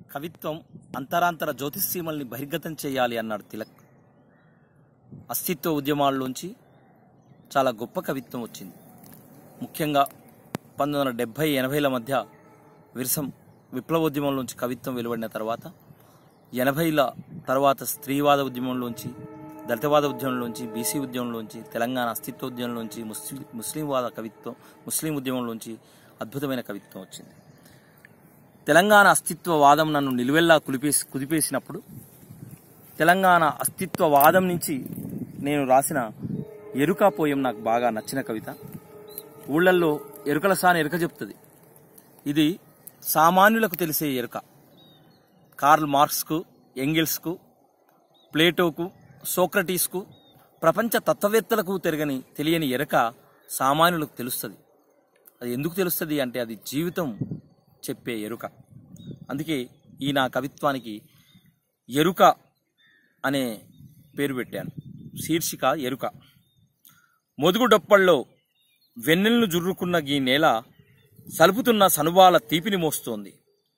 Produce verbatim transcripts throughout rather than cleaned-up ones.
కవిత్వం అంతరాంతర జ్యోతిష్సీమల్ని బహిర్గతం చేయాలి అన్నాడు తిలక్. అస్తిత్వ ఉద్యమాల్లోంచి చాలా గొప్ప కవిత్వం వచ్చింది. ముఖ్యంగా పంతొమ్మిది వందల డెబ్బై ఎనభైల మధ్య విరసం విప్లవోద్యమంలోంచి కవిత్వం వెలువడిన తర్వాత, ఎనభైల తర్వాత స్త్రీవాద ఉద్యమంలోంచి, దళితవాద ఉద్యమంలోంచి, బీసీ ఉద్యమంలోంచి, తెలంగాణ అస్తిత్వ ఉద్యమంలోంచి, ముస్లిం ముస్లింవాద కవిత్వం, ముస్లిం ఉద్యమంలోంచి అద్భుతమైన కవిత్వం వచ్చింది. తెలంగాణ అస్తిత్వవాదం నన్ను నిలువెల్లా కులిపేసి కుదిపేసినప్పుడు, తెలంగాణ అస్తిత్వవాదం నుంచి నేను రాసిన ఎరుక పోయం నాకు బాగా నచ్చిన కవిత. ఊళ్ళల్లో ఎరుకల సాని ఎరుక చెప్తుంది. ఇది సామాన్యులకు తెలిసే ఎరుక. కార్ల్ మార్క్స్కు, ఎంగిల్స్కు, ప్లేటోకు, సోక్రటీస్కు, ప్రపంచ తత్వవేత్తలకు తిరగని తెలియని ఎరుక సామాన్యులకు తెలుస్తుంది. అది ఎందుకు తెలుస్తుంది అంటే అది జీవితం చెప్పే ఎరుక. అందుకే ఈ నా కవిత్వానికి ఎరుక అనే పేరు పెట్టాను. శీర్షిక ఎరుక. మొదుగుడొప్పల్లో వెన్నెలను జుర్రుకున్న ఈ నేల సలుపుతున్న సనుబాల తీపిని మోస్తోంది.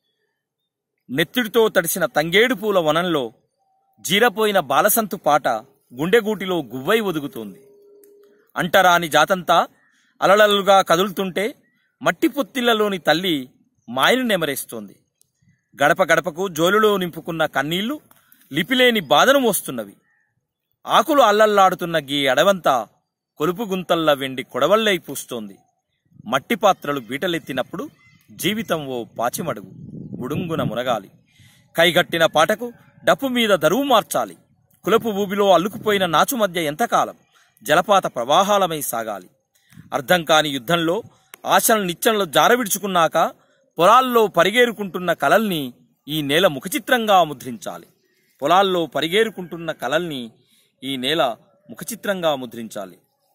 నెత్తిడితో తడిసిన తంగేడు పూల వనంలో జీరపోయిన బాలసంతు పాట గుండెగూటిలో గువ్వై ఒదుగుతోంది. అంటరాని జాతంతా అలలలుగా కదులుతుంటే మట్టి పొత్తిళ్లలోని తల్లి మాయను నెమరేస్తోంది. గడప గడపకు జోలులో నింపుకున్న కన్నీళ్లు లిపిలేని బాధను మోస్తున్నవి. ఆకులు అల్లల్లాడుతున్న గీ అడవంతా కొలుపు గుంతల్లా వెండి కొడవల్లై పూస్తోంది. మట్టి పాత్రలు బీటలెత్తినప్పుడు జీవితం ఓ పాచిమడుగు ఉడుంగున మునగాలి. కైగట్టిన పాటకు డప్పు మీద దరువు మార్చాలి. కులపు ఊబిలో అల్లుకుపోయిన నాచు మధ్య ఎంతకాలం జలపాత ప్రవాహాలమై సాగాలి. అర్థం కాని యుద్ధంలో ఆశల నిచ్చెనలు జారవిడుచుకున్నాక పొలాల్లో పరిగేరుకుంటున్న కలల్ని ఈ నేల ముఖచిత్రంగా ముద్రించాలి. పొలాల్లో పరిగేరుకుంటున్న కలల్ని ఈ నేల ముఖచిత్రంగా ముద్రించాలి.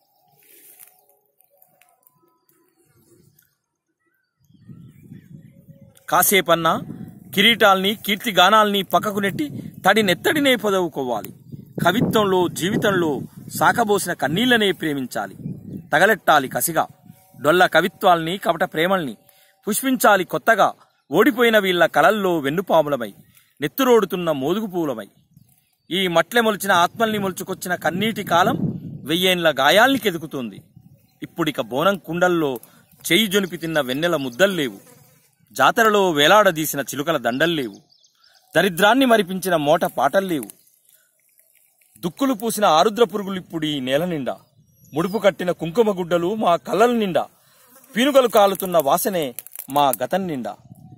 కాసేపన్నా కిరీటాల్ని, కీర్తిగానాల్ని పక్కకు నెట్టి తడి నెత్తడినే పొదవుకోవాలి. కవిత్వంలో, జీవితంలో సాకబోసిన కన్నీళ్లనే ప్రేమించాలి. తగలెట్టాలి కసిగా డొల్ల కవిత్వాల్ని, కపట ప్రేమల్ని పుష్పించాలి కొత్తగా. ఓడిపోయిన వీళ్ల కలల్లో వెన్నుపాములమై, నెత్తురోడుతున్న మోదుగు పూలమై. ఈ మట్లె మొలిచిన ఆత్మల్ని మొలుచుకొచ్చిన కన్నీటి కాలం వెయ్యేండ్ల గాయాల్ని కెదుకుతుంది. ఇప్పుడిక బోనం కుండల్లో చెయ్యి జొనిపి తిన్న వెన్నెల ముద్దల్లేవు. జాతరలో వేలాడదీసిన చిలుకల దండల్లేవు. దరిద్రాన్ని మరిపించిన మోట పాటల్లేవు. దుక్కులు పూసిన ఆరుద్ర పురుగులిప్పుడు ఈ నేల నిండా. ముడుపు కట్టిన కుంకుమ గుడ్డలు మా కళ్ళల నిండా. పీనుగలు కాలుతున్న వాసనే మా గతం నిండా.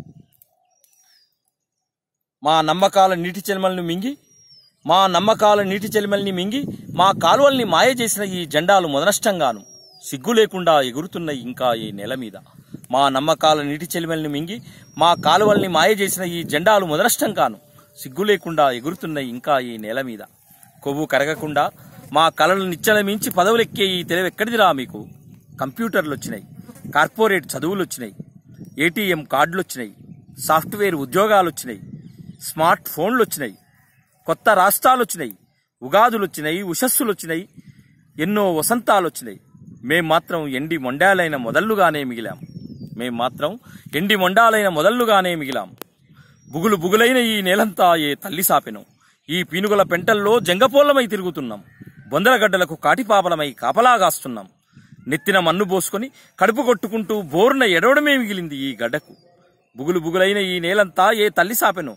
మా నమ్మకాల నీటి చెలిమల్ని మింగి మా నమ్మకాల నీటి చెలిమల్ని మింగి మా కాలువల్ని మాయ చేసిన ఈ జెండాలు మొదనష్టంగాను సిగ్గు లేకుండా ఎగురుతున్న ఇంకా ఈ నేల మీద. మా నమ్మకాల నీటి చెలిమల్ని మింగి మా కాలువల్ని మాయ చేసిన ఈ జెండాలు మొదనష్టంగాను సిగ్గు లేకుండా ఎగురుతున్న ఇంకా ఈ నేల మీద. కొవ్వు కరగకుండా మా కళలు నిచ్చెన మించి పదవులెక్కే ఈ తెలివెక్కడిదిరా మీకు? కంప్యూటర్లు వచ్చినాయి, కార్పొరేట్ చదువులు వచ్చినాయి, ఏటీఎం కార్డులు వచ్చినాయి, సాఫ్ట్వేర్ ఉద్యోగాలు వచ్చినాయి, స్మార్ట్ ఫోన్లు వచ్చినాయి, కొత్త రాష్ట్రాలు వచ్చినాయి, ఉగాదులు వచ్చినాయి, ఉషస్సులు వచ్చినాయి, ఎన్నో వసంతాలు వచ్చినాయి. మేం మాత్రం ఎండి మొండాలైన మొదళ్లుగానే మిగిలాం. మేం మాత్రం ఎండి మొండాలైన మొదళ్లుగానే మిగిలాం. బుగులు బుగులైన ఈ నేలంతా ఏ తల్లి సాపెను. ఈ పీనుగల పెంటల్లో జంగపోళ్లమై తిరుగుతున్నాం. బొందలగడ్డలకు కాటిపాపలమై కాపలాగాస్తున్నాం. నెత్తిన మన్ను పోసుకొని కడుపు కొట్టుకుంటూ బోరున ఎడవడమే మిగిలింది ఈ గడ్డకు. బుగులు బుగులైన ఈ నేలంతా ఏ తల్లి సాపెను.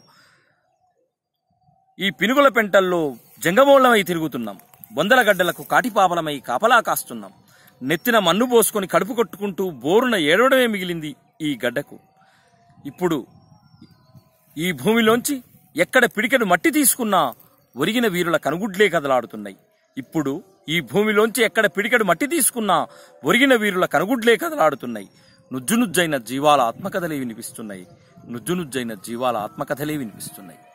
ఈ పినుగుల పెంటల్లో జంగమోళ్లమై తిరుగుతున్నాం. బొందలగడ్డలకు కాటిపాపలమై కాపలా కాస్తున్నాం. నెత్తిన మన్ను పోసుకొని కడుపు కొట్టుకుంటూ బోరున ఏడవడమే మిగిలింది ఈ గడ్డకు. ఇప్పుడు ఈ భూమిలోంచి ఎక్కడ పిడికెడు మట్టి తీసుకున్నా ఒరిగిన వీరుల కనుగుడ్లే కదలాడుతున్నాయి. ఇప్పుడు ఈ భూమిలోంచి ఎక్కడ పిడికెడు మట్టి తీసుకున్నా ఒరిగిన వీరుల కనుగుడ్లే కదలాడుతున్నాయి. నుజ్జు నుజ్జైన జీవాల ఆత్మకథలే వినిపిస్తున్నాయి. నుజ్జు నుజ్జైన జీవాల ఆత్మకథలే వినిపిస్తున్నాయి.